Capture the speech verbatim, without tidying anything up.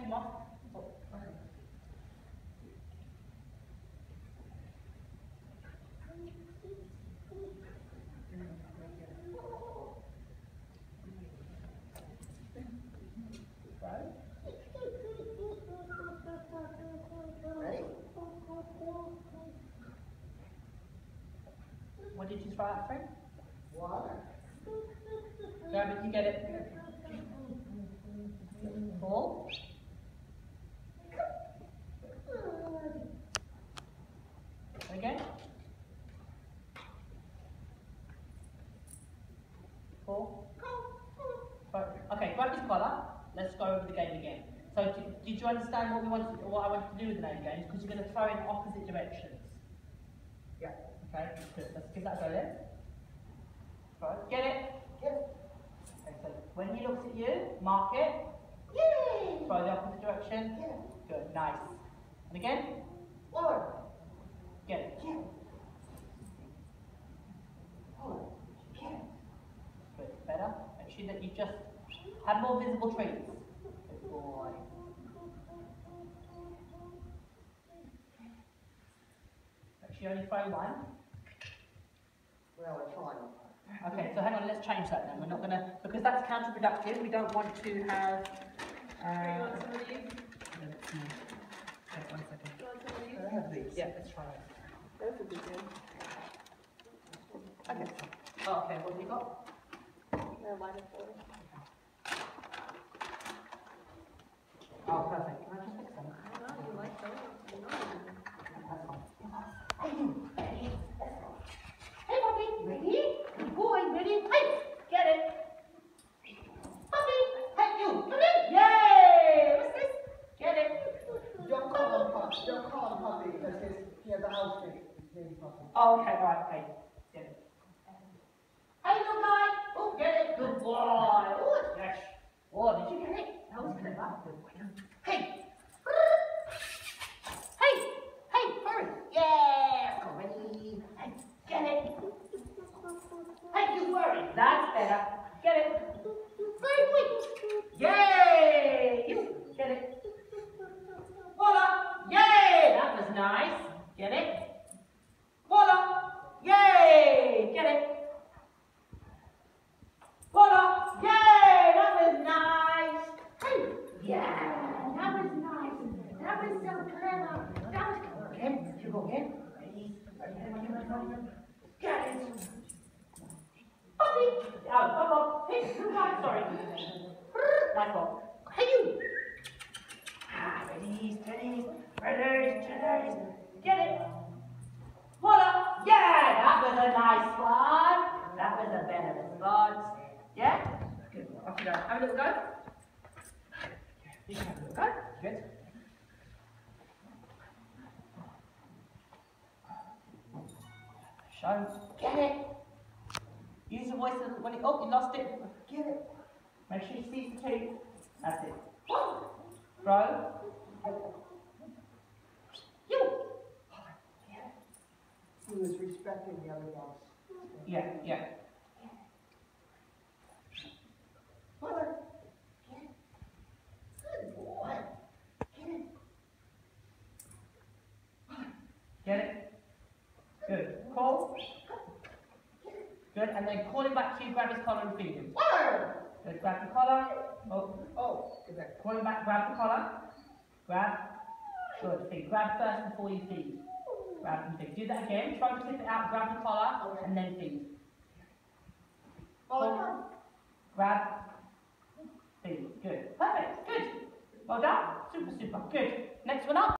take them off. Oh. Ready? What did you try out, friend? Water. Grab it, you get it. Ball. Again. Ball. Right. Okay, grab his collar. Let's go over the game again. So, did, did you understand what we wanted, what I wanted to do with the name games? Because you're going to throw in opposite directions. Yeah. Okay, good. Let's give that a go then. Right, get it? Get it. Okay, so when he looks at you, mark it. Yay! Throw the opposite direction. Yeah. Good, nice. And again? Water. Get it. Get it. Water. Get it. Good, better. Make sure that you just have more visible treats. Good boy. Make sure you only throw one. Well, I tried. Okay, so hang on, let's change that then. We're not going to, because that's counterproductive, we don't want to have... Uh, Do you Wait one second. want some of these? I have these. Yeah, let's try it. Those would be good. Okay. Oh, okay, what have you got? They're lighter for you. Oh, perfect. Can I just fix them? I don't know, you like those. You know you do. That's fine. Hey, you. Ready? Hey, puppy. Ready? Good boy. Ready? Hey, get it. Puppy. Hey, you. Come in. Yay! What's this? Get it. Don't call him puppy. Don't call him puppy because his, he has a house name. His name's puppy. Oh, okay, right, okay. Get it. Hey, little guy. Oh, get it. Good boy. Oh, yes. Oh, did you get it? That was clever. Good boy. Hey. Hey. Hey, hurry. Yeah. Go ready. Hey, get it. Hey, you worry. That's better. Get it. Very good. Yay. You get it. Voila. Yay. That was nice. Get it. Voila. Yay. Get it. Voila! Yay! That was nice! Hey! Yeah! That was nice! That was so clever! That was clever! Again? You go again? Ready? Get it! Puppy! Oh, come on! Hey, you guys, sorry. Nice one. Hey, you! Ah, ready, steady, ready, steady. Get it! Voila! Yeah! That was a nice one! That was a better response. Yeah? Good. Off you go. Have a little go. You can have a little go. Good. Show. Get it. Use your voice when it. Oh, you lost it. Get it. Make sure you see the teeth. That's it. Throw. You. He was respecting the other dogs. Yeah, yeah. Mother, get it. Good boy. Get it. Get it? Good. Call. Good. And then call him back to you, grab his collar and feed him. Word. Good. Grab the collar. Oh, Oh, get back. call him back, grab the collar. Grab. Good. Feed. Grab first before you feed. Grab and feed. Do that again. Try to flip it out, grab the collar, and then feed. Oh, Grab. Feed. Good. Perfect. Good. Well done. Super, super. Good. Next one up.